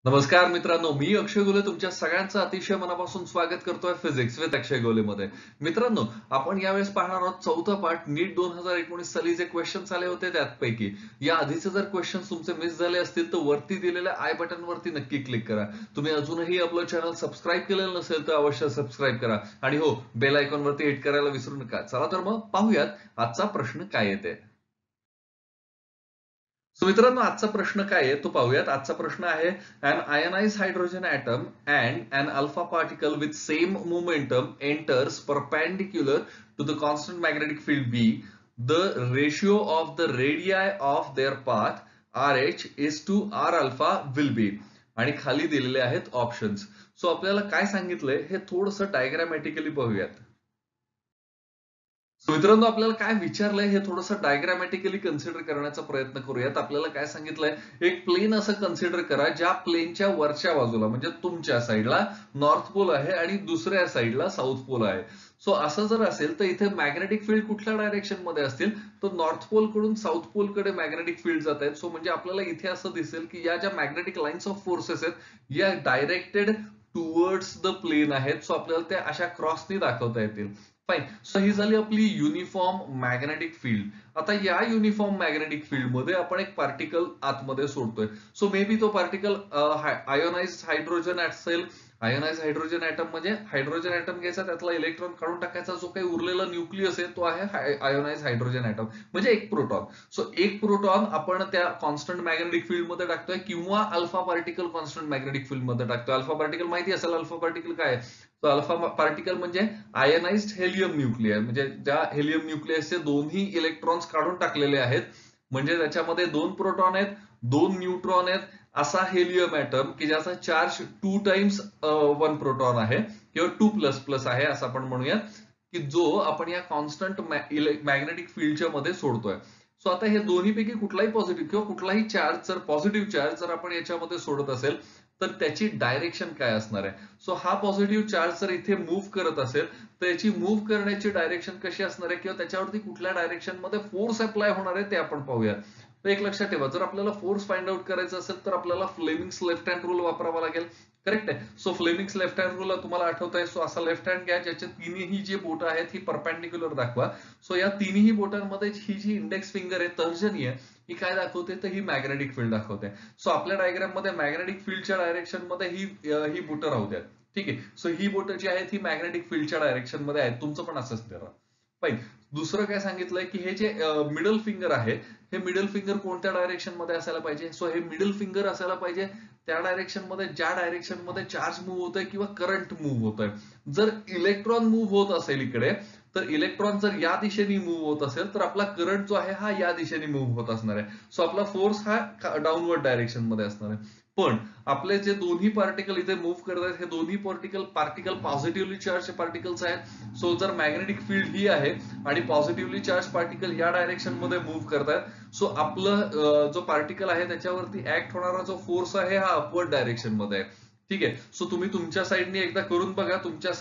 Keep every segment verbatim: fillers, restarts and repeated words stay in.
नमस्कार मित्रांनो, मी अक्षय गोले तुमच्या सगळ्यांचं अतिशय मनापासून स्वागत करतोय फिजिक्स विथ अक्षय गोले मध्ये. मित्रांनो, आपण यावेळेस पाहणार आहोत चौथा पार्ट नीट दोन हजार एकोणीस साली जे क्वेश्चन्स आले होते त्यापैकी. या आधीचे जर क्वेश्चन्स तुमचे मिस झाले असतील तर वरती दिलेल्या आय बटन वरती नक्की क्लिक करा. तुम्ही अजूनही आपलं चॅनल सबस्क्राईब केलेलं नसेल तर अवश्य सबस्क्राईब करा आणि हो, बेल आयकॉन वरती हिट करायला विसरू नका. चला तर मग पाहूयात आजचा प्रश्न काय येते. सो मित्रांनो, आजचा प्रश्न काय आहे तो पाहूयात. आजचा प्रश्न आहे, an ionized hydrogen atom and an alpha particle with same momentum enters perpendicular to the constant magnetic field B. The ratio of the radii of their path RH is to R alpha will be. आणि खाली दिलेले आहेत options. So आपल्याला काय सांगितलंय हे थोडंसं diagrammatically पाहूयात. सो मित्रांनो, आपल्याला काय विचारलंय हे थोडंसं डायग्रामॅटिकली कन्सिडर करण्याचा प्रयत्न करूयात. आपल्याला काय सांगितलंय, एक प्लेन असं कन्सिडर करा ज्या प्लेनच्या वरच्या बाजूला म्हणजे तुमच्या साईडला नॉर्थ पोल आहे आणि दुसऱ्या साईडला साऊथ पोल आहे. सो असं जर असेल तर इथे मॅग्नेटिक फील्ड कुठल्या डायरेक्शन मध्ये असतील तर नॉर्थ पोल कडून साऊथ पोल कडे मॅग्नेटिक फील्ड जात आहेत. सो म्हणजे आपल्याला इथे असं दिसेल की या ज्या मॅग्नेटिक लाईन्स ऑफ फोर्सेस आहेत या डायरेक्टेड टुवर्ड्स द प्लेन आहेत. सो आपल्याला त्या अशा क्रॉसनी दाखवता येतील. फाईन. सो ही झाली आपली युनिफॉर्म मॅग्नेटिक फील्ड. आता या युनिफॉर्म मॅग्नेटिक फील्ड मध्ये आपण एक पार्टिकल आतमध्ये सोडतोय. सो मे बी तो पार्टिकल आयोनाइज्ड हायड्रोजन असेल. आयोनाइज हायड्रोजन ऍटम म्हणजे हायड्रोजन ऍटम घ्यायचा, त्यातला इलेक्ट्रॉन काढून टाकायचा, जो काही उरलेला न्यूक्लियस आहे तो आहे आयोनाइज हायड्रोजन ऍटम म्हणजे एक प्रोटॉन. सो एक प्रोटॉन आपण त्या कॉन्स्टंट मॅग्नेटिक फील्ड मध्ये टाकतोय किंवा alpha particle constant magnetic field मध्ये टाकतोय. अल्फा पार्टिकल माहिती असेल, अल्फा पार्टिकल काय आहे. तो अल्फा पार्टिकल म्हणजे आयनाइज्ड हेलियम न्यूक्लियर, म्हणजे ज्या हेलियम न्यूक्लियसचे दोन्ही इलेक्ट्रॉन्स काढून टाकलेले आहेत, म्हणजे त्याच्यामध्ये दोन प्रोटॉन आहेत, दोन न्यूट्रॉन आहेत, असा हेलियम ऍटम की ज्याचा charge two times one proton आहे किंवा टू प्लस प्लस आहे असं आपण म्हणूयात, की जो आपण या कॉन्स्टंट मॅग्नेटिक फील्डच्या मध्ये सोडतोय. सो आता हे दोन्हीपैकी कुठलाही पॉझिटिव्ह किंवा कुठलाही चार्ज जर पॉझिटिव्ह चार्ज जर आपण याच्यामध्ये सोडत असेल तर त्याची डायरेक्शन काय असणार आहे. सो हा पॉझिटिव्ह चार्ज जर इथे मूव्ह करत असेल तर याची मूव्ह करण्याची डायरेक्शन कशी असणार आहे किंवा त्याच्यावरती कुठल्या डायरेक्शन मध्ये फोर्स अप्लाय होणार आहे ते आपण पाहूया. तर एक लक्षात ठेवा, जर आपल्याला फोर्स फाइंड आउट करायचा असेल तर आपल्याला फ्लेमिंग्स लेफ्ट हँड रूल वापरावा लागेल. करेक्ट आहे. So Fleming's left hand rule तुम्हाला आठवत आहे. सो असा लेफ्ट हँड घ्या ज्याचे तिन्ही जे बोट आहेत ही परपेंडिक्युलर दाखवा. सो या तिन्ही बोटांमध्ये ही जी इंडेक्स फिंगर आहे तर्जनी आहे ही काय दाखवते तर ही मॅग्नेटिक फील्ड दाखवते. सो आपल्या डायग्राम मध्ये मॅग्नेटिक फील्डच्या डायरेक्शन मध्ये ही ही बोटं राहू द्या. ठीक आहे. सो ही बोटं जी आहेत ही मॅग्नेटिक फील्डच्या डायरेक्शन मध्ये आहेत. तुमचं पण असंच करा. फाईन. दुसरं काय सांगितलंय की हे जे मिडल फिंगर आहे हे मिडल फिंगर कोणत्या डायरेक्शन मध्ये असायला पाहिजे. सो हे मिडल फिंगर असायला पाहिजे त्या डायरेक्शन मध्ये ज्या डायरेक्शन मध्ये चार्ज मूव्ह होतोय किंवा करंट मूव्ह होतोय. जर इलेक्ट्रॉन मूव्ह होत असेल इकडे तर इलेक्ट्रॉन जर या दिशेने मूव्ह होत असेल तर आपला करंट जो आहे हा या दिशेने मूव्ह होत असणार आहे. सो आपला फोर्स हा डाऊनवर्ड डायरेक्शन मध्ये असणार आहे. पण आपले जे दोन्ही पार्टिकल इथे मूव्ह करत आहेत हे दोन्ही particle particle positively charge particles आहेत. सो जर मॅग्नेटिक फील्ड ही आहे आणि पॉझिटिव्हली चार्ज पार्टिकल या डायरेक्शन मध्ये मूव्ह करतायत, सो आपलं जो पार्टिकल आहे त्याच्यावरती ऍक्ट होणारा जो फोर्स आहे हा अपवर्ड डायरेक्शन मध्ये आहे. ठीक आहे. सो तुम्ही तुमच्या साईडने एकदा करून बघा. तुमच्या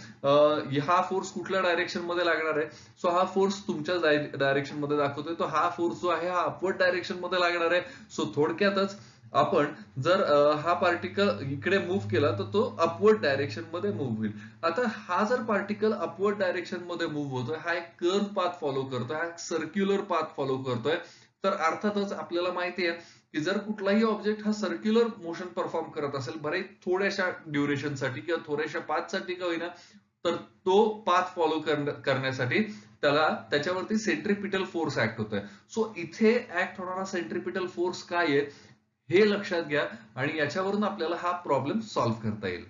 साईडने हा फोर्स कुठल्या डायरेक्शन मध्ये लागणार आहे. सो हा फोर्स तुमच्या डायरेक्शन मध्ये दाखवतोय. तो हा फोर्स जो आहे हा अपवर्ड डायरेक्शन मध्ये लागणार आहे. सो थोडक्यातच आपण जर हा पार्टिकल इकडे मूव्ह केला तर तो अपवर्ड डायरेक्शन मध्ये मूव्ह होईल. आता हा जर पार्टिकल अपवर्ड डायरेक्शन मध्ये मूव्ह होतोय, हा एक कर्व पाथ फॉलो करतोय, हा एक सर्क्युलर पाथ फॉलो करतोय, तर अर्थातच आपल्याला माहिती आहे की जर कुठलाही ऑब्जेक्ट हा सर्क्युलर मोशन परफॉर्म करत असेल बरे थोड्याशा ड्युरेशनसाठी किंवा थोड्याशा पाथसाठी का होईना, तर तो पाथ फॉलो करण्यासाठी त्याला त्याच्यावरती सेंट्रिपिटल फोर्स ऍक्ट होतोय. सो इथे ऍक्ट होणारा सेंट्रिपिटल फोर्स काय आहे हे लक्षात घ्या आणि याच्यावरून आपल्याला हा प्रॉब्लेम सॉल्व्ह करता येईल.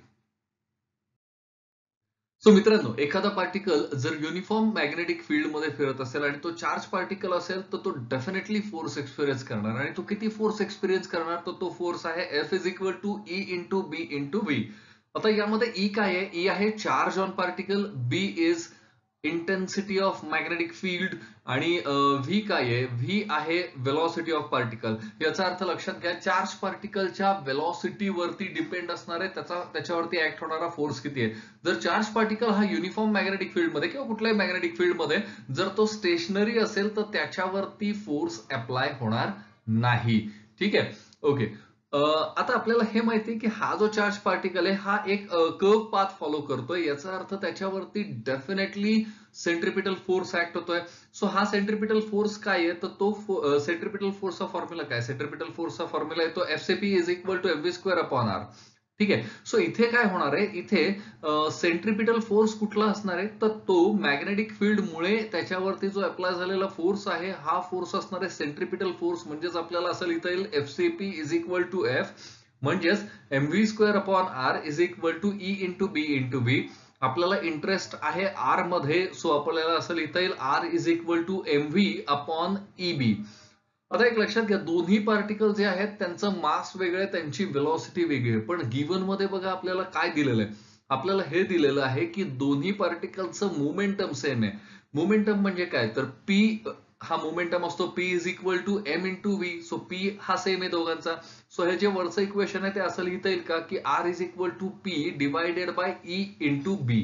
सो मित्रांनो, एखादा पार्टिकल जर युनिफॉर्म मॅग्नेटिक फील्ड मध्ये फिरत असेल आणि तो चार्ज पार्टिकल असेल तर तो डेफिनेटली फोर्स एक्सपिरियन्स करणार. आणि तो किती फोर्स एक्सपिरियन्स करणार तर तो फोर्स आहे F is equal to E into B into V. आता यामध्ये ई काय आहे. ई आहे charge on particle, B is intensity of magnetic field आणि व्ही काय आहे. व्ही आहे वेलॉसिटी ऑफ पार्टिकल. याचा अर्थ लक्षात घ्या, चार्ज पार्टिकलच्या वेलॉसिटी वरती डिपेंड असणार आहे त्याचा त्याच्यावरती ऍक्ट होणारा फोर्स किती आहे. जर चार्ज पार्टिकल हा युनिफॉर्म मॅग्नेटिक फील्ड मध्ये किंवा कुठल्याही मॅग्नेटिक फील्ड मध्ये जर तो स्टेशनरी असेल तर त्याच्यावरती फोर्स अप्लाय होणार नाही. ठीक आहे. ओके. आता आपल्याला हे माहिती आहे की हा जो चार्ज पार्टिकल आहे हा एक कर्व पाथ फॉलो करतोय, याचा अर्थ त्याच्यावरती डेफिनेटली सेंट्रिपिटल फोर्स ऍक्ट होतोय. सो हा सेंट्रिपिटल फोर्स काय आहे, तर तो सेंट्रिपिटल फोर्सचा फॉर्म्युला काय, सेंट्रिपिटल फोर्सचा फॉर्म्युला आहे तो F C P is equal to F V square upon R. ठीक आहे. सो इथे काय होणार आहे, इथे सेंट्रिपिटल फोर्स कुठला असणार आहे, तर तो मॅग्नेटिक फील्ड मुळे त्याच्यावरती जो अप्लाय झालेला फोर्स आहे हा फोर्स असणार आहे सेंट्रिपिटल फोर्स. म्हणजेच आपल्याला असं लिहिता येईल F C P is equal to F म्हणजेच M V square upon R is equal to E into B into B. आपल्याला इंटरेस्ट आहे आर मध्ये, सो आपल्याला असं लिहिता येईल R is equal to M V upon E B. आता एक लक्षात घ्या, दोन्ही पार्टिकल जे आहेत त्यांचं मास वेगळं आहे, त्यांची वेलॉसिटी वेगळी आहे. पण गिवन मध्ये बघा आपल्याला काय दिलेलं आहे, आपल्याला हे दिलेलं आहे की दोन्ही पार्टिकलचं मोमेंटम सेम आहे. मोमेंटम म्हणजे काय, तर पी हा मोमेंटम असतो P is equal to M into V. So P हा सेम आहे दोघांचा. सो हे जे वरचं इक्वेशन आहे ते असं लिहिता येईल का की R is equal to P divided by E into B.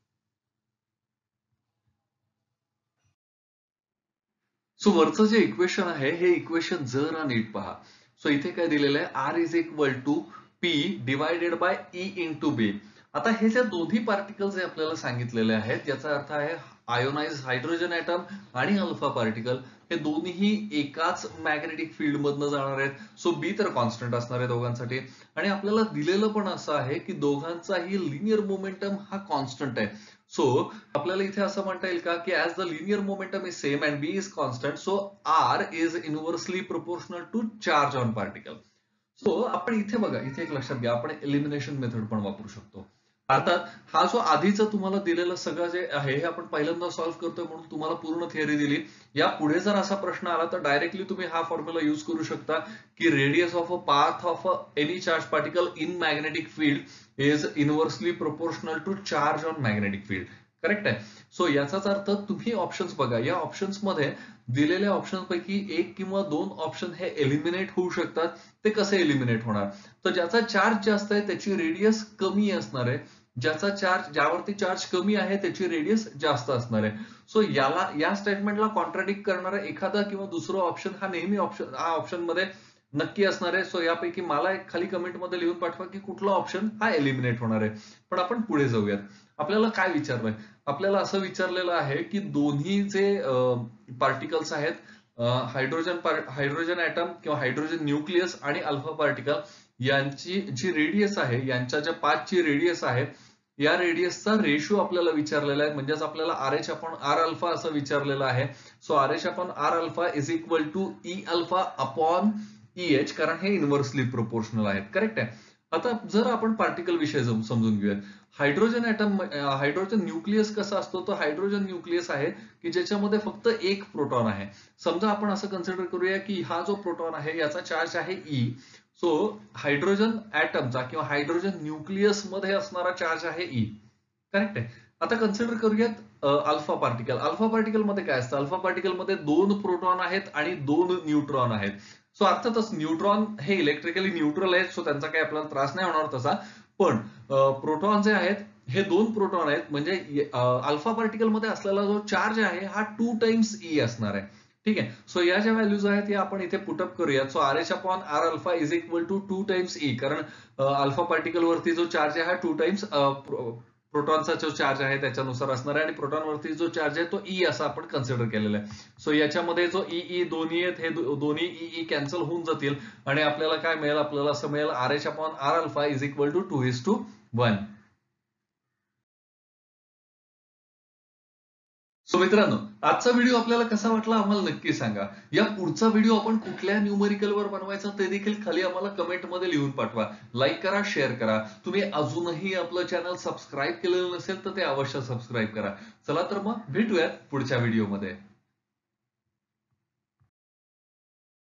So वरचं जे इक्वेशन आहे हे इक्वेशन जरा नीट पहा. सो इथे काय दिलेलं आहे, R is equal to P divided by E into B. आता हे जे दोन्ही पार्टिकल जे आपल्याला सांगितलेले आहेत याचा अर्थ आहे आयोनाइज हायड्रोजन ॲटम आणि अल्फा पार्टिकल हे दोन्हीही एकाच मॅग्नेटिक फील्ड मधनं जाणार आहेत. सो बी तर कॉन्स्टंट असणार आहे दोघांसाठी. आणि आपल्याला दिलेलं पण असं आहे की दोघांचाही लिनियर मोमेंटम हा कॉन्स्टंट आहे. सो आपल्याला इथे असं म्हणता येईल का की as the linear momentum is same and B is constant, so R is inversely proportional to charge on particle. So आपण इथे बघा, इथे एक लक्षात घ्या, आपण एलिमिनेशन मेथड पण वापरू शकतो. अर्थात हा जो आधीचं तुम्हाला दिलेलं सगळं जे आहे हे आपण पहिल्यांदा सॉल्व्ह करतोय म्हणून तुम्हाला पूर्ण थिअरी दिली. या पुढे जर असा प्रश्न आला तर डायरेक्टली तुम्ही हा फॉर्म्युला युज करू शकता की radius of a path of any charge particle in magnetic field is inversely proportional to charge on magnetic field. Correct आहे. सो याचाच अर्थ तुम्ही ऑप्शन्स बघा, या ऑप्शन्स मध्ये दिलेल्या ऑप्शन पैकी एक किंवा दोन ऑप्शन हे एलिमिनेट होऊ शकतात. ते कसे एलिमिनेट होणार, तर ज्याचा चार्ज जास्त आहे त्याची रेडियस कमी असणार आहे, ज्याचा चार्ज ज्यावरती चार्ज कमी आहे त्याची रेडियस जास्त असणार आहे. सो याला या स्टेटमेंटला कॉन्ट्राडिक्ट करणारा एखादा किंवा दुसरा ऑप्शन हा नेहमी ऑप्शन हा ऑप्शन मध्ये नक्की असणार आहे. सो यापैकी मला एक खाली कमेंट मध्ये लिहून पाठवा की कुठला ऑप्शन हा एलिमिनेट होणार आहे. पण आपण पुढे जाऊयात. आपल्याला काय विचारलंय, आपल्याला असं विचारलेलं आहे की दोन्ही जे पार्टिकल्स आहेत हायड्रोजन हायड्रोजन ॲटम किंवा हायड्रोजन न्यूक्लियस आणि अल्फा पार्टिकल यांची जी रेडियस आहे, यांच्या ज्या पाथची रेडियस आहे या रेडियसचा रेशो आपल्याला विचारलेला आहे. म्हणजेच आपल्याला R H upon R alpha असं विचारलेलं आहे. So R H upon R alpha is equal to E alpha upon E H, कारण हे इनव्हर्सली प्रोपोर्शनल आहेत. करेक्ट आहे. आता जर आपण पार्टिकल विषय समजून घेऊयात. हायड्रोजन ॲटम हायड्रोजन न्यूक्लियस कसा असतो, तर हायड्रोजन न्यूक्लियस आहे की ज्याच्यामध्ये फक्त एक प्रोटॉन आहे. समजा आपण असं कन्सिडर करूया की हा जो प्रोटॉन आहे याचा चार्ज आहे ई. सो हायड्रोजन ॲटमचा किंवा हायड्रोजन न्यूक्लियस मध्ये असणारा चार्ज आहे ई. करेक्ट आहे. आता कन्सिडर करूयात अल्फा पार्टिकल. अल्फा पार्टिकल मध्ये काय असतं, अल्फा पार्टिकल मध्ये दोन प्रोटॉन आहेत आणि दोन न्यूट्रॉन आहेत. सो अर्थातच न्यूट्रॉन हे इलेक्ट्रिकली न्यूट्रल आहेत, सो त्यांचा काही आपल्याला त्रास नाही होणार तसा. पण प्रोटॉन जे आहेत हे दोन प्रोटॉन आहेत, म्हणजे अल्फा पार्टिकल मध्ये असलेला जो चार्ज आहे हा टू टाइम्स ई असणार आहे. ठीक आहे. सो या ज्या व्हॅल्यूज आहेत या आपण इथे पुटअप करूयात. So R H upon R alpha is equal to two times E, कारण अल्फा पार्टिकल वरती जो चार्ज आहे हा टू टाइम्स प्रोटॉनचा जो चार्ज आहे त्याच्यानुसार असणार आहे आणि प्रोटॉन वरती जो चार्ज आहे तो ई असा आपण कन्सिडर केलेला आहे. सो याच्यामध्ये जो ई ई दोन्ही आहेत हे दोन्ही ई ई कॅन्सल होऊन जातील आणि आपल्याला काय मिळेल, आपल्याला असं मिळेल R H upon R alpha is equal to two is to one. So मित्रांनो, आजचा व्हिडिओ आपल्याला कसा वाटला आम्हाला नक्की सांगा. या पुढचा व्हिडिओ आपण कुठल्या न्यूमेरिकलवर बनवायचा ते देखील खाली आम्हाला कमेंटमध्ये लिहून पाठवा. लाईक करा, शेअर करा. तुम्ही अजूनही आपलं चॅनल सबस्क्राईब केलेलं नसेल तर ते अवश्य सबस्क्राईब करा. चला तर मग भेटूयात पुढच्या व्हिडिओमध्ये.